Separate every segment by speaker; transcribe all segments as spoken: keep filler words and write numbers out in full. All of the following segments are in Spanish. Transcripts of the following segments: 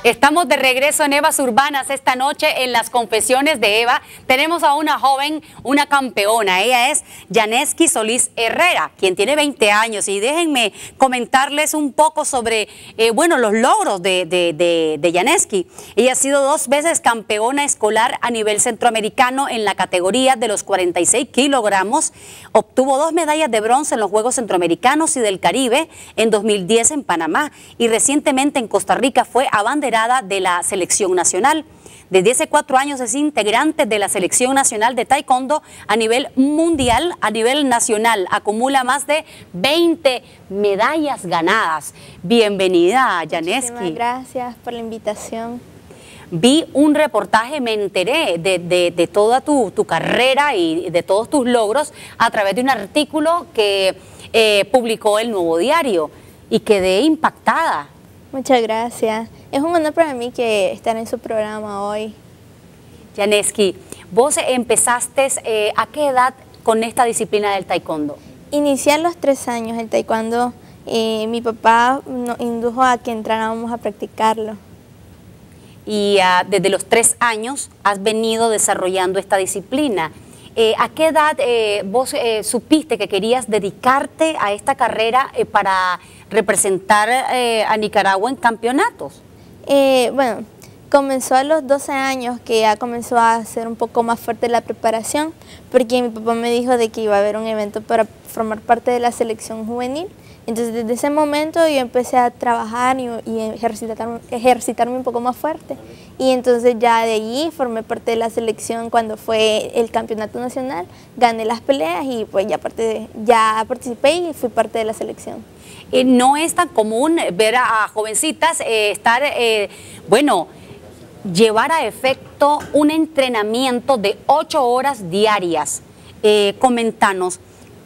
Speaker 1: Estamos de regreso en Evas Urbanas esta noche en las confesiones de Eva. Tenemos a una joven, una campeona. Ella es Yaneski Solís Herrera, quien tiene veinte años. Y déjenme comentarles un poco sobre, eh, bueno, los logros de, de, de, de Yaneski. Ella ha sido dos veces campeona escolar a nivel centroamericano en la categoría de los cuarenta y seis kilogramos. Obtuvo dos medallas de bronce en los Juegos Centroamericanos y del Caribe en dos mil diez en Panamá. Y recientemente en Costa Rica fue abanderada de la selección nacional. Desde hace cuatro años es integrante de la selección nacional de taekwondo a nivel mundial, a nivel nacional. Acumula más de veinte medallas ganadas. Bienvenida, Yaneski.
Speaker 2: Muchísimas gracias por la invitación.
Speaker 1: Vi un reportaje, me enteré de, de, de toda tu, tu carrera y de todos tus logros a través de un artículo que eh, publicó El Nuevo Diario y quedé impactada.
Speaker 2: Muchas gracias. Es un honor para mí que estar en su programa hoy.
Speaker 1: Yaneski, vos empezaste eh, ¿a qué edad con esta disciplina del taekwondo?
Speaker 2: Inicié a los tres años el taekwondo. Eh, mi papá nos indujo a que entráramos a practicarlo.
Speaker 1: Y uh, desde los tres años has venido desarrollando esta disciplina. Eh, ¿A qué edad eh, vos eh, supiste que querías dedicarte a esta carrera eh, para representar eh, a Nicaragua en campeonatos?
Speaker 2: Eh, bueno, comenzó a los doce años que ya comenzó a ser un poco más fuerte la preparación, porque mi papá me dijo de que iba a haber un evento para formar parte de la selección juvenil. Entonces desde ese momento yo empecé a trabajar y, y ejercitar, ejercitarme un poco más fuerte. Y entonces ya de allí formé parte de la selección cuando fue el campeonato nacional, gané las peleas y pues ya, parte de, ya participé y fui parte de la selección.
Speaker 1: Eh, no es tan común ver a, a jovencitas eh, estar, eh, bueno, llevar a efecto un entrenamiento de ocho horas diarias. Eh, comentanos,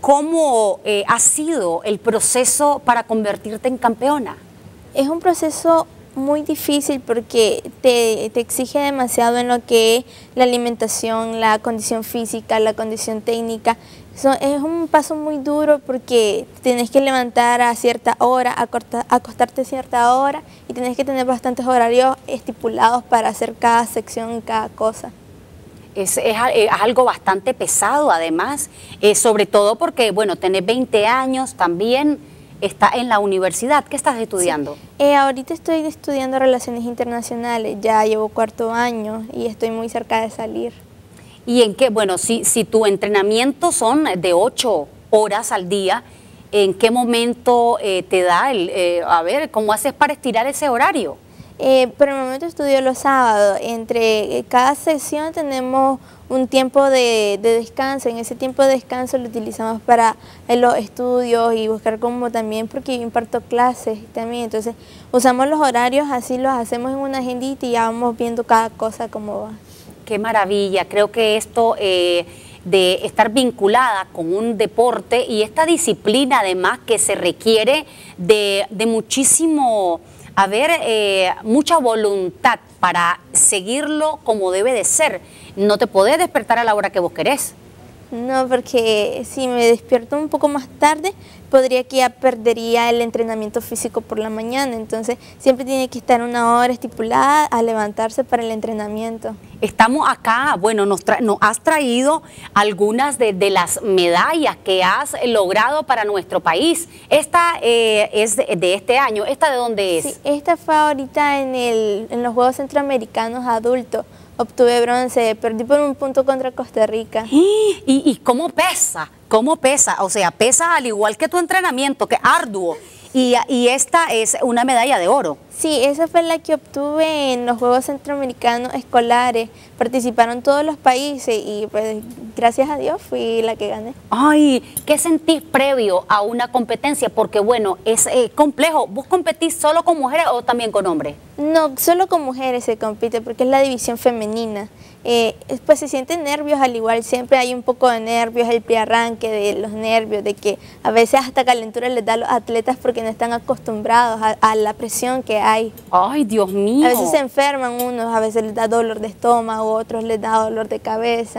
Speaker 1: ¿cómo eh, ha sido el proceso para convertirte en campeona?
Speaker 2: Es un proceso muy difícil porque te, te exige demasiado en lo que es la alimentación, la condición física, la condición técnica. So, es un paso muy duro porque tienes que levantar a cierta hora, acorta, acostarte a cierta hora y tienes que tener bastantes horarios estipulados para hacer cada sección, cada cosa.
Speaker 1: Es, es, es algo bastante pesado además, eh, sobre todo porque, bueno, tenés veinte años, también está en la universidad. ¿Qué estás estudiando?
Speaker 2: Sí. Eh, ahorita estoy estudiando Relaciones Internacionales, ya llevo cuarto año y estoy muy cerca de salir.
Speaker 1: ¿Y en qué? Bueno, si, si tu entrenamiento son de ocho horas al día, ¿en qué momento eh, te da el, eh, a ver, cómo haces para estirar ese horario?
Speaker 2: Eh, por el momento estudio los sábados. Entre cada sesión tenemos un tiempo de, de descanso. En ese tiempo de descanso lo utilizamos para los estudios y buscar como también, porque yo imparto clases también. Entonces usamos los horarios, así los hacemos en una agendita y ya vamos viendo cada cosa cómo va.
Speaker 1: Qué maravilla. Creo que esto eh, de estar vinculada con un deporte y esta disciplina además que se requiere de, de muchísimo... haber eh, mucha voluntad para seguirlo como debe de ser. No te podés despertar a la hora que vos querés.
Speaker 2: No, porque si me despierto un poco más tarde, podría que ya perdería el entrenamiento físico por la mañana. Entonces, siempre tiene que estar una hora estipulada a levantarse para el entrenamiento.
Speaker 1: Estamos acá, bueno, nos, tra nos has traído algunas de, de las medallas que has logrado para nuestro país. Esta eh, es de, de este año. ¿Esta de dónde es?
Speaker 2: Sí, esta fue ahorita en, el, en los Juegos Centroamericanos adultos. Obtuve bronce, perdí por un punto contra Costa Rica.
Speaker 1: ¿Y, y cómo pesa? ¿Cómo pesa? O sea, pesa al igual que tu entrenamiento, que arduo. Y, y esta es una medalla de oro.
Speaker 2: Sí, esa fue la que obtuve en los Juegos Centroamericanos escolares. Participaron todos los países y pues gracias a Dios fui la que gané.
Speaker 1: Ay, ¿qué sentís previo a una competencia? Porque bueno, es eh, complejo. ¿Vos competís solo con mujeres o también con hombres?
Speaker 2: No, solo con mujeres se compite porque es la división femenina. Eh, pues se sienten nervios, al igual siempre hay un poco de nervios, el prearranque de los nervios, de que a veces hasta calentura les da a los atletas porque no están acostumbrados a, a la presión que hay.
Speaker 1: Ay, Dios mío.
Speaker 2: A veces se enferman unos, a veces les da dolor de estómago, otros les da dolor de cabeza.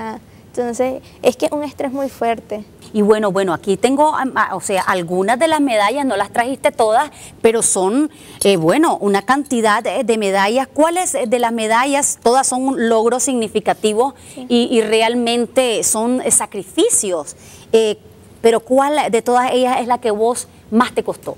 Speaker 2: Entonces, es que es un estrés muy fuerte.
Speaker 1: Y bueno, bueno, aquí tengo, o sea, algunas de las medallas, no las trajiste todas, pero son, eh, bueno, una cantidad de medallas. ¿Cuáles de las medallas? Todas son logros significativos sí. y, y realmente son sacrificios. Eh, pero ¿cuál de todas ellas es la que vos más te costó?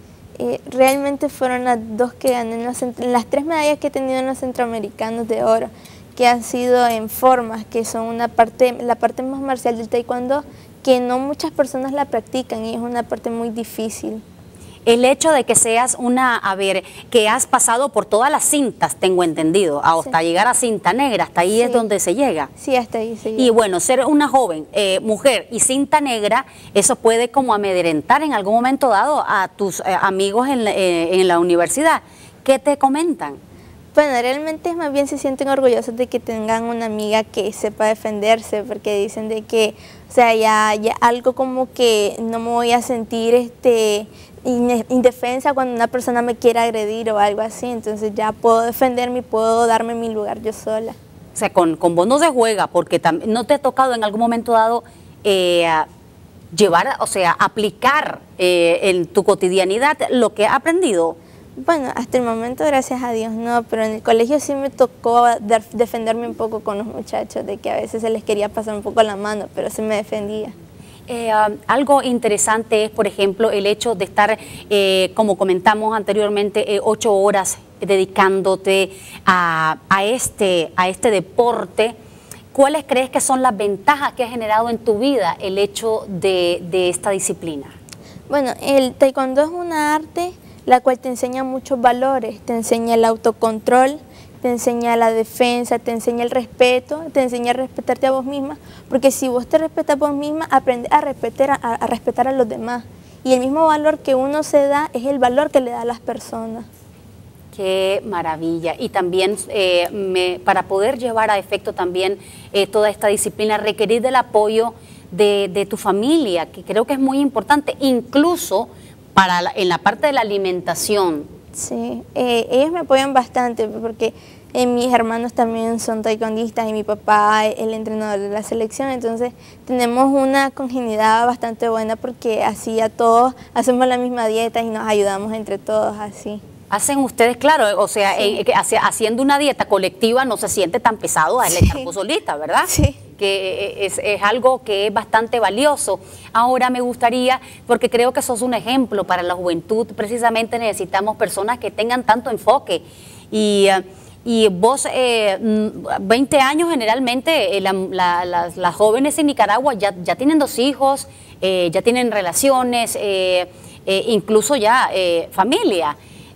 Speaker 2: Eh, realmente fueron las dos que gané, en los, en las tres medallas que he tenido en los centroamericanos de oro, que han sido en formas, que son una parte, la parte más marcial del taekwondo, que no muchas personas la practican y es una parte muy difícil.
Speaker 1: El hecho de que seas una, a ver, que has pasado por todas las cintas, tengo entendido, hasta sí. llegar a cinta negra, hasta ahí sí. es donde se llega.
Speaker 2: Sí, hasta ahí se llega.
Speaker 1: Y bueno, ser una joven, eh, mujer y cinta negra, eso puede como amedrentar en algún momento dado a tus eh, amigos en, eh, en la universidad. ¿Qué te comentan?
Speaker 2: Bueno, realmente más bien se sienten orgullosos de que tengan una amiga que sepa defenderse, porque dicen de que, o sea, ya, ya algo como que no me voy a sentir este indefensa cuando una persona me quiera agredir o algo así, entonces ya puedo defenderme y puedo darme mi lugar yo sola.
Speaker 1: O sea, con, con vos no se juega, porque no te ha tocado en algún momento dado eh, llevar, o sea, aplicar eh, en tu cotidianidad lo que has aprendido.
Speaker 2: Bueno, hasta el momento, gracias a Dios, no, pero en el colegio sí me tocó de defenderme un poco con los muchachos, de que a veces se les quería pasar un poco la mano, pero sí me defendía.
Speaker 1: Eh, um, algo interesante es, por ejemplo, el hecho de estar, eh, como comentamos anteriormente, eh, ocho horas dedicándote a, a, este, a este deporte. ¿Cuáles crees que son las ventajas que ha generado en tu vida el hecho de, de esta disciplina?
Speaker 2: Bueno, el taekwondo es una arte la cual te enseña muchos valores, te enseña el autocontrol, te enseña la defensa, te enseña el respeto, te enseña a respetarte a vos misma, porque si vos te respetas a vos misma, aprendes a respetar a, a respetar a los demás. Y el mismo valor que uno se da es el valor que le da a las personas.
Speaker 1: Qué maravilla. Y también eh, me, para poder llevar a efecto también eh, toda esta disciplina, requerir del apoyo de, de tu familia, que creo que es muy importante, incluso para la, en la parte de la alimentación.
Speaker 2: Sí, eh, ellos me apoyan bastante porque eh, mis hermanos también son taekwondistas y mi papá es el entrenador de la selección, entonces tenemos una congenialidad bastante buena porque así a todos hacemos la misma dieta y nos ayudamos entre todos así.
Speaker 1: Hacen ustedes, claro, o sea, sí. eh, que haciendo una dieta colectiva no se siente tan pesado a él estar solita, ¿verdad?
Speaker 2: Sí.
Speaker 1: Que es, es algo que es bastante valioso. Ahora me gustaría, porque creo que sos un ejemplo para la juventud, precisamente necesitamos personas que tengan tanto enfoque. Y, y vos, eh, veinte años generalmente, eh, la, la, las, las jóvenes en Nicaragua ya, ya tienen dos hijos, eh, ya tienen relaciones, eh, eh, incluso ya eh, familia.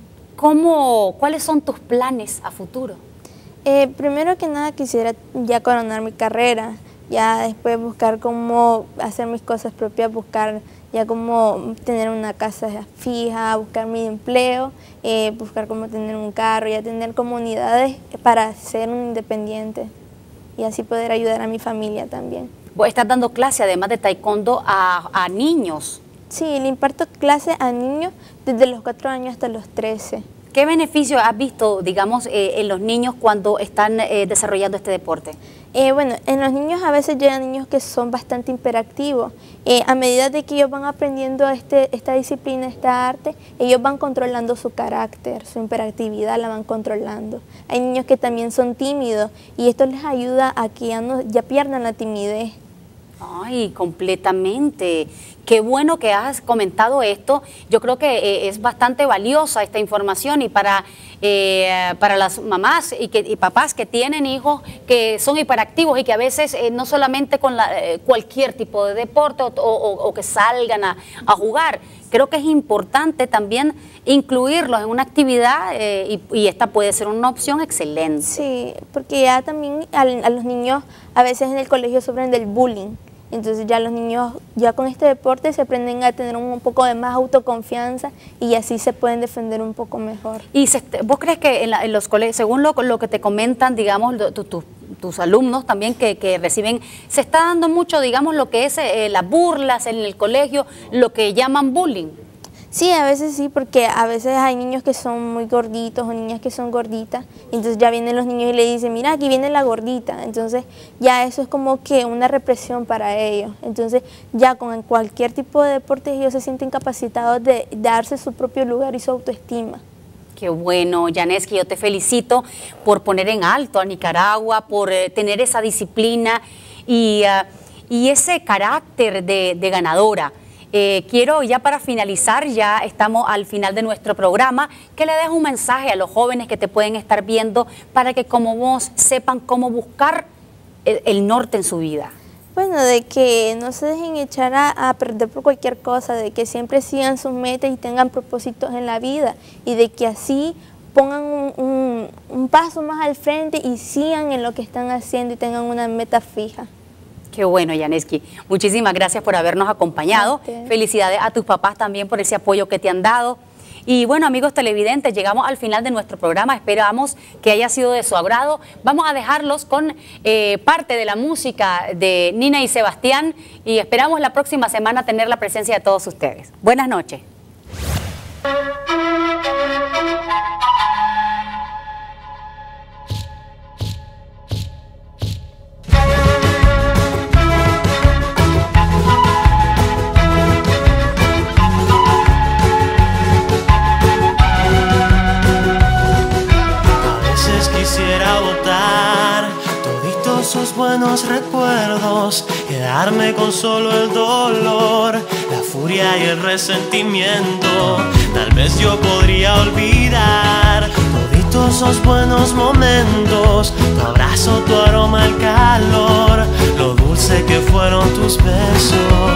Speaker 1: ¿Cómo, ¿Cuáles son tus planes a futuro?
Speaker 2: Eh, primero que nada quisiera ya coronar mi carrera, ya después buscar cómo hacer mis cosas propias, buscar ya cómo tener una casa fija, buscar mi empleo, eh, buscar cómo tener un carro, ya tener comunidades para ser un independiente y así poder ayudar a mi familia también.
Speaker 1: Vos estás dando clase además de taekwondo a, a niños.
Speaker 2: Sí, le imparto clases a niños desde los cuatro años hasta los trece.
Speaker 1: ¿Qué beneficio has visto, digamos, eh, en los niños cuando están eh, desarrollando este deporte?
Speaker 2: Eh, bueno, en los niños a veces llegan niños que son bastante hiperactivos. Eh, a medida de que ellos van aprendiendo este, esta disciplina, esta arte, ellos van controlando su carácter, su hiperactividad la van controlando. Hay niños que también son tímidos y esto les ayuda a que ya, no, ya pierdan la timidez.
Speaker 1: Ay, completamente. Qué bueno que has comentado esto. Yo creo que eh, es bastante valiosa esta información y para, eh, para las mamás y, que, y papás que tienen hijos que son hiperactivos y que a veces eh, no solamente con la, eh, cualquier tipo de deporte o, o, o que salgan a, a jugar. Creo que es importante también incluirlos en una actividad eh, y, y esta puede ser una opción excelente.
Speaker 2: Sí, porque ya también a, a los niños a veces en el colegio sufren del bullying. Entonces ya los niños, ya con este deporte se aprenden a tener un poco de más autoconfianza y así se pueden defender un poco mejor.
Speaker 1: ¿Y se, vos crees que en, la, en los colegios, según lo, lo que te comentan, digamos, tu, tu, tus alumnos también que, que reciben, se está dando mucho, digamos, lo que es eh, las burlas en el colegio, lo que llaman bullying?
Speaker 2: Sí, a veces sí, porque a veces hay niños que son muy gorditos o niñas que son gorditas, y entonces ya vienen los niños y le dicen, mira, aquí viene la gordita, entonces ya eso es como que una represión para ellos. Entonces ya con cualquier tipo de deporte ellos se sienten capacitados de darse su propio lugar y su autoestima.
Speaker 1: Qué bueno, Yanesky, yo te felicito por poner en alto a Nicaragua, por eh, tener esa disciplina y, uh, y ese carácter de, de ganadora. Eh, quiero ya para finalizar, ya estamos al final de nuestro programa, que le des un mensaje a los jóvenes que te pueden estar viendo para que como vos sepan cómo buscar el, el norte en su vida.
Speaker 2: Bueno, de que no se dejen echar a, a perder por cualquier cosa, de que siempre sigan sus metas y tengan propósitos en la vida y de que así pongan un, un, un paso más al frente y sigan en lo que están haciendo y tengan una meta fija.
Speaker 1: Qué bueno, Yanesky. Muchísimas gracias por habernos acompañado.
Speaker 2: Okay.
Speaker 1: Felicidades a tus papás también por ese apoyo que te han dado. Y bueno, amigos televidentes, llegamos al final de nuestro programa. Esperamos que haya sido de su agrado. Vamos a dejarlos con eh, parte de la música de Nina y Sebastián y esperamos la próxima semana tener la presencia de todos ustedes. Buenas noches.
Speaker 3: Esos buenos recuerdos, quedarme con solo el dolor, la furia y el resentimiento. Tal vez yo podría olvidar toditos esos buenos momentos, tu abrazo, tu aroma, el calor, lo dulce que fueron tus besos.